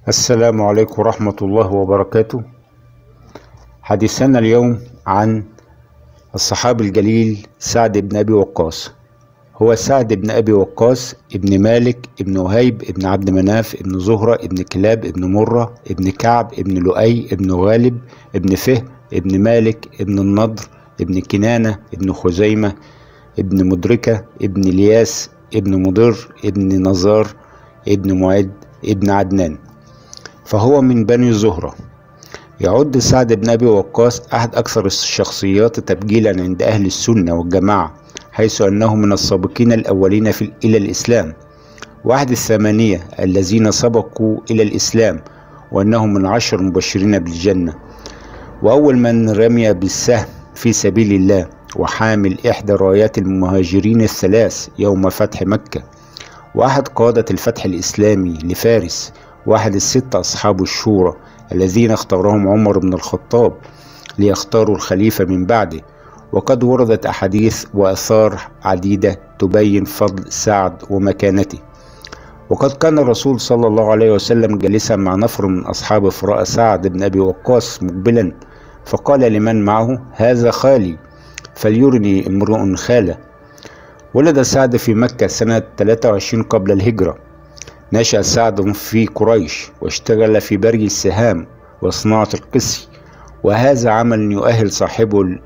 السلام عليكم ورحمة الله وبركاته. حديثنا اليوم عن الصحابي الجليل سعد بن أبي وقاص. هو سعد بن أبي وقاص ابن مالك ابن وهيب ابن عبد مناف ابن زهرة ابن كلاب ابن مرة ابن كعب ابن لؤي ابن غالب ابن فهر ابن مالك ابن النضر ابن كنانة ابن خزيمة ابن مدركة ابن الياس ابن مضر ابن نزار ابن معد ابن عدنان، فهو من بني زهرة. يعد سعد بن أبي وقاص أحد أكثر الشخصيات تبجيلا عند أهل السنة والجماعة، حيث أنه من السابقين الأولين إلى الإسلام، وأحد الثمانية الذين سبقوا إلى الإسلام، وأنه من 10 مبشرين بالجنة، وأول من رمي بالسهم في سبيل الله، وحامل إحدى رايات المهاجرين الثلاث يوم فتح مكة، وأحد قادة الفتح الإسلامي لفارس، واحد ال6 أصحاب الشورى الذين اختارهم عمر بن الخطاب ليختاروا الخليفة من بعده. وقد وردت أحاديث وآثار عديدة تبين فضل سعد ومكانته. وقد كان الرسول صلى الله عليه وسلم جالسا مع نفر من أصحابه، فرأى سعد بن أبي وقاص مقبلا، فقال لمن معه: هذا خالي فليرني امرؤ خاله. ولد سعد في مكة سنة 23 قبل الهجرة. نشأ سعد في قريش، واشتغل في بري السهام وصناعة القسي، وهذا عمل يؤهل صاحبه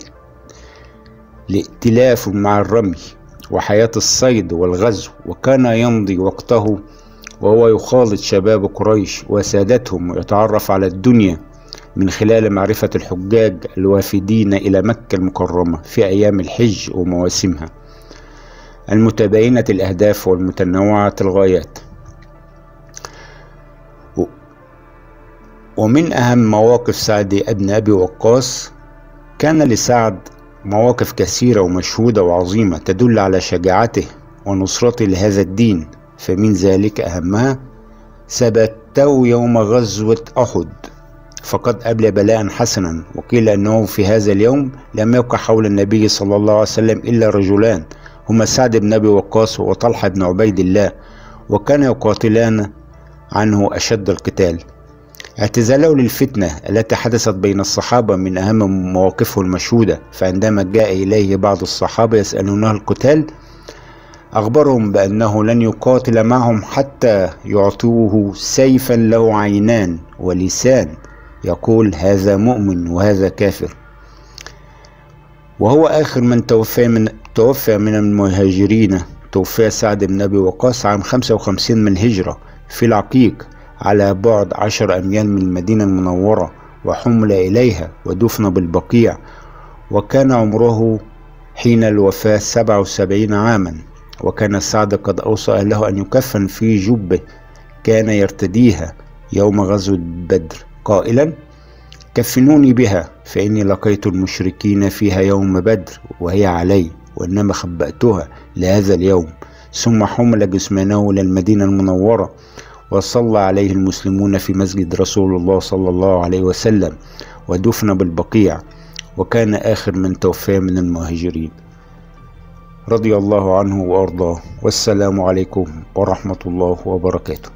لائتلاف مع الرمي وحياة الصيد والغزو. وكان يمضي وقته وهو يخالط شباب قريش وسادتهم، ويتعرف على الدنيا من خلال معرفة الحجاج الوافدين إلى مكة المكرمة في أيام الحج ومواسمها المتباينة الأهداف والمتنوعة الغايات. ومن أهم مواقف سعد بن أبي وقاص، كان لسعد مواقف كثيرة ومشهودة وعظيمة تدل على شجاعته ونصرته لهذا الدين، فمن ذلك أهمها: ثبته يوم غزوة أحد فقد أبلى بلاء حسنا، وقيل أنه في هذا اليوم لم يبق حول النبي صلى الله عليه وسلم إلا رجلان، هما سعد بن أبي وقاص وطلحة بن عبيد الله، وكان يقاتلان عنه أشد القتال. اعتزاله للفتنة التي حدثت بين الصحابة من أهم مواقفه المشهودة، فعندما جاء إليه بعض الصحابة يسألونه القتال، أخبرهم بأنه لن يقاتل معهم حتى يعطوه سيفا له عينان ولسان يقول هذا مؤمن وهذا كافر. وهو آخر من توفى من المهاجرين. توفى سعد بن أبي وقاص عام 55 من الهجرة في العقيق، على بعد 10 أميال من المدينة المنورة، وحمل إليها ودفن بالبقيع، وكان عمره حين الوفاة 77 عاما. وكان سعد قد أوصى أهله أن يكفن في جبة كان يرتديها يوم غزوة بدر، قائلا: كفنوني بها فإني لقيت المشركين فيها يوم بدر وهي علي، وإنما خبأتها لهذا اليوم. ثم حمل جثمانه إلى المدينة المنورة، وصلى عليه المسلمون في مسجد رسول الله صلى الله عليه وسلم، ودفن بالبقيع، وكان آخر من توفى من المهاجرين، رضي الله عنه وأرضاه. والسلام عليكم ورحمة الله وبركاته.